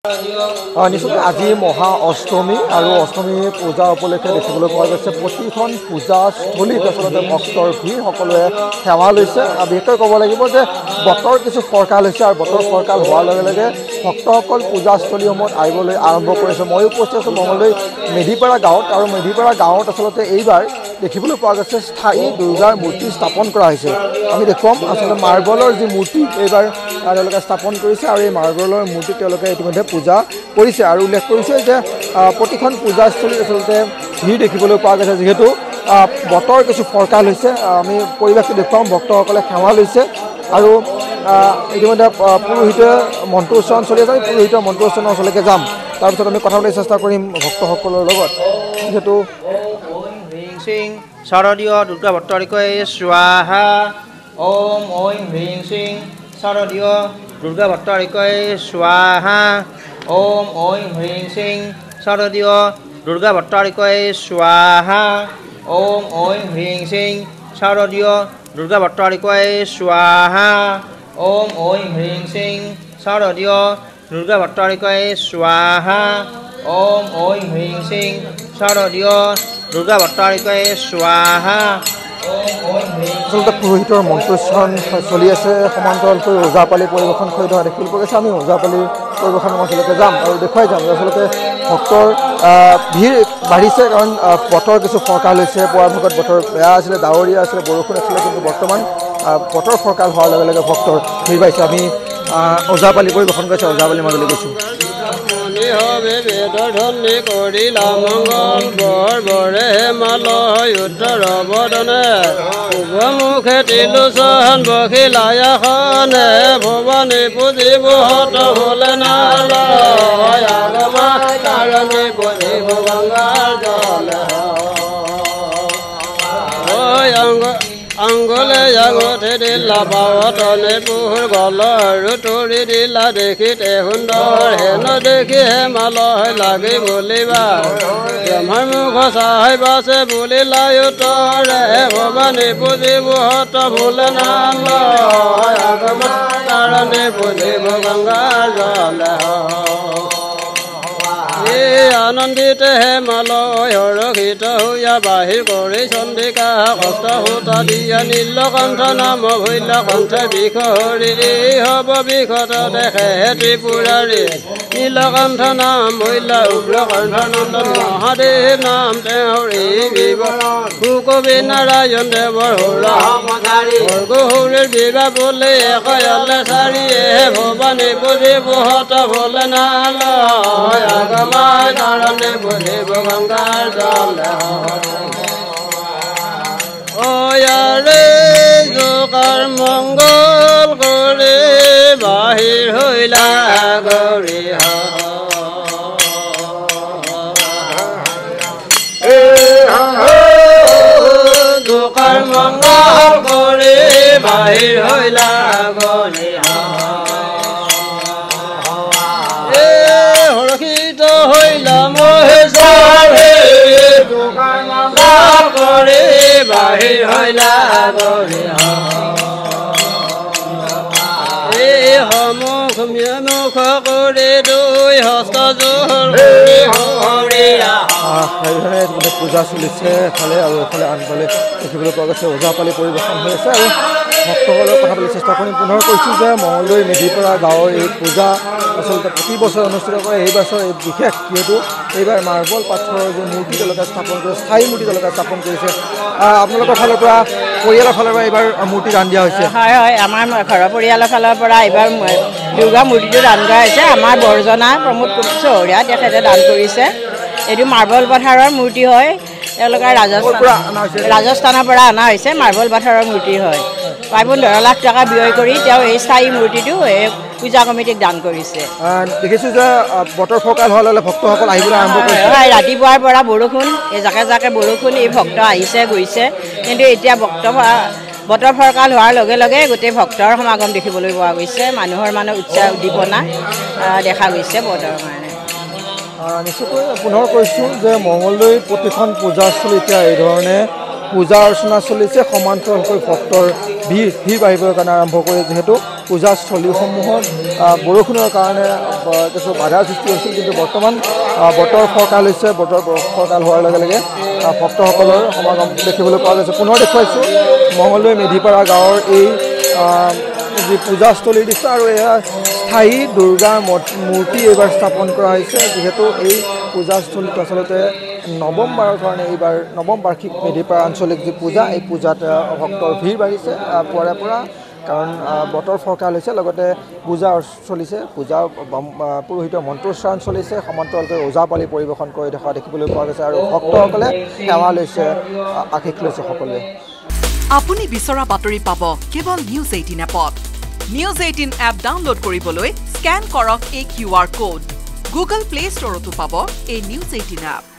নিশ্চয় আজি মহা অষ্টমী আৰু অষ্টমী পূজা উপলক্ষে দেখিবলৈ পোৱা গৈছে প্ৰতিখন পূজাস্থলীত আচলতে ভক্তৰ ভিৰ সকলোৱে সেৱা লৈছে। বিশেষকৈ ক'ব লাগিব যে বতৰ কিছু ফৰকাল হৈছে আৰু বতৰ ফৰকাল হোৱাৰ লগে লগে ভক্তসকল পূজাস্থলীসমূহত আহিবলৈ আৰম্ভ কৰিছে। ময়ো উপস্থিত আছোঁ মঙলদৈ মেধিপাৰা গাঁৱত আৰু মেধিপাৰা গাঁৱত আচলতে এইবাৰ দেখিবলৈ পোৱা গৈছে স্থায়ী দুৰ্গাৰ মূৰ্তি স্থাপন কৰা হৈছে। আমি দেখুৱাম আচলতে মাৰ্বলৰ যি মূৰ্তি এইবাৰ তেওঁলোকে স্থাপন কৰিছে আৰু এই মাৰ্বলৰ মূৰ্তি তেওঁলোকে ইতিমধ্যে পূজা কৰিছে আৰু উল্লেখ কৰিছে যে প্ৰতিখন পূজাস্থলীত আচলতে ভিৰ দেখিবলৈ পোৱা গৈছে। যিহেতু বতৰ কিছু ফৰকাল হৈছে আমি পৰিৱেশটো দেখুৱাম। ভক্তসকলে সেৱা লৈছে আৰু ইতিমধ্যে পুৰোহিতে মন্ত্ৰোচ্চাৰণ চলি আছে। পুৰোহিতৰ মন্ত্ৰোচ্চাৰণৰ ওচৰলৈকে যাম, তাৰপিছত আমি কথা পাতিবলৈ চেষ্টা কৰিম ভক্তসকলৰ লগত। যিহেতু শাৰদীয় দুৰ্গা ভট্টাৰিকাই স্বাহা ওম ঐং হ্ৰীং সিং শাৰদীয় দুৰ্গা ভট্টাৰিকাই স্বাহা ওম ঐং হ্ৰীং সিং শাৰদীয় দুৰ্গা ভট্টাৰিকাই স্বাহা ওম ঐং হ্ৰীং সিং শাৰদীয় দুৰ্গা ভট্টাৰিকাই স্বাহা ওম ঐং হ্ৰীং সিং শাৰদীয় দুৰ্গা ভট্টাৰিকাই স্বাহা ওম ঐং হ্ৰীং সিং শাৰদীয় দুৰ্গা ভট্টাৰিকাই স্বাহা। আচলতে পুৰোহিতৰ মন্ত্ৰোচ্চাৰণ চলি আছে, সমান্তৰালকৈ ওজাপালি পৰিৱেশন কৰি থকা দেখিবলৈ পোৱা গৈছে। আমি ওজাপালি পৰিৱেশনৰ অঞ্চললৈকে যাম আৰু দেখুৱাই যাম যে আচলতে ভক্তৰ ভিৰ বাঢ়িছে, কাৰণ বতৰ কিছু ফৰকাল হৈছে। পৰামৰ্শত বতৰ বেয়া আছিলে, ডাৱৰীয়া আছিলে, বৰষুণ আছিলে, কিন্তু বৰ্তমান বতৰ ফৰকাল হোৱাৰ লগে লগে ভক্তৰ ভিৰ বাঢ়িছে। আমি ওজাপালি পৰিৱেশন কৰিছে, ওজাপালিৰ মাজলৈ গৈছোঁ। ধনী কৰিলা মংগল বৰ বৰে হেমালয় উত্তৰ বদনে শুভমুখে তিলোচন বখিলায়াসনে ভৱানী পুজিব হত হলে নালয় আগমা কাৰণী পুজিব গংগাৰ জলে আংগুলে আঙুঠি দিলা বাৱতনে পুৰ গলৰ তৰি দিলা দেখিতে সুন্দৰ হেন দেখি হেমালয় লাগি বুলিবা ব্ৰহ্মাৰ মুখ চাই বাছে বুলিলা উত্তৰে ভৱানী পুজিব হত ভুলে নালয় আগমা কাৰণী পুজিব গংগাৰ জলে আনন্দিতে হেমালয় হৰষিত হৈয়া বাহিৰ কৰি চন্দিকা কষ্ট সূতা দিয়া নীলকণ্ঠ নাম ভৈল কণ্ঠে বিষ হৰি হব বিষত দেখে ত্ৰিপুৰাৰী নীলকণ্ঠ নাম ভৈল উগ্ৰ কণ্ঠ নন্দন মহাদেৱ নাম তেওঁৰ সুকবি নাৰায়ণ দেৱৰ হৌৰীৰ বিবাহ বোলে কয়লে চাৰিয়ে ভৱানী পুজিব হত ভোলে নালয় আগমা কাৰণী পুজিব গংগাৰ জলে অয়াৰে জোকাৰ মংগল কৰি বাহিৰ হৈলা গৰি জোকাৰ মংগল কৰি বাহিৰ হৈলা গৰি হইলা মহেশাৰে দোকান করে বাহিৰ হইলা গৰি সমুখ মুখ কৰি দুই হস্ত জোৰ পূজা চলিছে এফালে আৰু এফালে আনফালে দেখিবলৈ পোৱা গৈছে ওজাপালি পৰিৱেশন হৈ আছে। আৰু ভক্তসকলৰ কথা পাতিবলৈ চেষ্টা কৰিম। পুনৰ কৈছোঁ যে মঙলদৈ মেধিপাৰা গাঁৱৰ এই পূজা আচলতে প্ৰতি বছৰ অনুষ্ঠিত কৰে। এই বছৰ এই বিশেষ, যিহেতু এইবাৰ মাৰ্বল পাথৰৰ যে মূৰ্তি তেওঁলোকে স্থাপন কৰিছে, স্থায়ী মূৰ্তি তেওঁলোকে স্থাপন কৰিছে। আপোনালোকৰ ফালৰ পৰা, পৰিয়ালৰ ফালৰ পৰা এইবাৰ মূৰ্তি দান দিয়া হৈছে? হয় হয়, আমাৰ ঘৰৰ পৰিয়ালৰ ফালৰ পৰা এইবাৰ দুৰ্গা মূৰ্তিটো দান কৰা হৈছে। আমাৰ বৰজনা প্ৰমোদ চহৰীয়া তেখেতে দান কৰিছে। এইটো মাৰ্বল পাথৰৰ মূৰ্তি হয়, তেওঁলোকে ৰাজস্থানৰ পৰা অনা হৈছে। মাৰ্বল পাথৰৰ মূৰ্তি হয়। প্ৰায় 15 লাখ টকা ব্যয় কৰি তেওঁ এই স্থায়ী মূৰ্তিটো পূজা কমিটিক দান কৰিছে। দেখিছোঁ যে বতৰ ফৰকাল হোৱাৰ লগে ভক্তসকল আহিবলৈ আৰম্ভ কৰিছে। হয়, ৰাতিপুৱাৰ পৰা বৰষুণ, এই জাকে জাকে বৰষুণ, এই ভক্ত আহিছে গৈছে, কিন্তু এতিয়া বতৰ ফৰকাল হোৱাৰ লগে লগে গোটেই ভক্তৰ সমাগম দেখিবলৈ পোৱা গৈছে। মানুহৰ উৎসাহ উদ্দীপনা দেখা গৈছে বতৰৰ কাৰণে। নিশ্চয়কৈ পুনৰ কৈছোঁ যে মঙলদৈ প্ৰতিখন পূজাস্থলী এতিয়া এই ধৰণে পূজা অৰ্চনা চলিছে। সমান্তৰালকৈ ভক্তৰ ভিৰ বাঢ়িবৰ কাৰণে আৰম্ভ কৰে, যিহেতু পূজাস্থলীসমূহত বৰষুণৰ কাৰণে কিছু বাধাৰ সৃষ্টি হৈছিল কিন্তু বৰ্তমান বতৰ ফৰকাল হৈছে বতৰ ফৰকাল হোৱাৰ লগে লগে ভক্তসকলৰ সমাগম দেখিবলৈ পোৱা গৈছে পুনৰ দেখুৱাইছোঁ মঙলদৈ মেধিপাৰা গাঁৱৰ এই যি পূজাস্থলীৰ দৃশ্য আৰু এয়া স্থায়ী দুৰ্গাৰ মূৰ্তি এইবাৰ স্থাপন কৰা হৈছে যিহেতু এই পূজাস্থলীটো আচলতে নৱম বাৰৰ কাৰণে এইবাৰ নৱম বাৰ্ষিক মেধিপাৰা আঞ্চলিক যি পূজা এই পূজাত ভক্তৰ ভিৰ বাঢ়িছে পুৱাৰে পৰা কাৰণ বতৰ ফৰকাল হৈছে লগতে পূজা চলিছে পূজা পুৰোহিতৰ মন্ত্ৰোচ্চাৰণ চলিছে সমান্তৰালকৈ ওজাপালি পৰিৱেশন কৰি দেখা দেখিবলৈ পোৱা গৈছে আৰু ভক্তসকলে সেৱা লৈছে আশীষ লৈছে সকলোৱে আপুনি বিচৰা বাতৰি পাব কেৱল নিউজ 18 এপত নিউজ 18 এপ ডাউনলোড কৰিবলৈ স্ক্যান কৰক এই QR কোড গুগল প্লে ষ্টৰতো পাব এই নিউজ 18 এপ